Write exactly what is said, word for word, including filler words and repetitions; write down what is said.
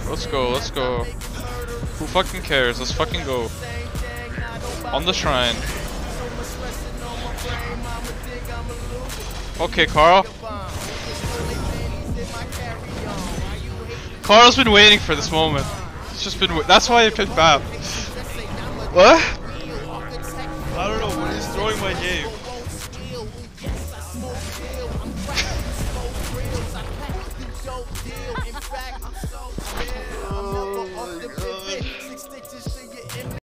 Let's go, let's go. Who fucking cares? Let's fucking go. On the shrine. Okay, Carl. Carl's been waiting for this moment. He's just been. That's why I picked Bap. What? I don't know, but he's throwing my game. Oh my god.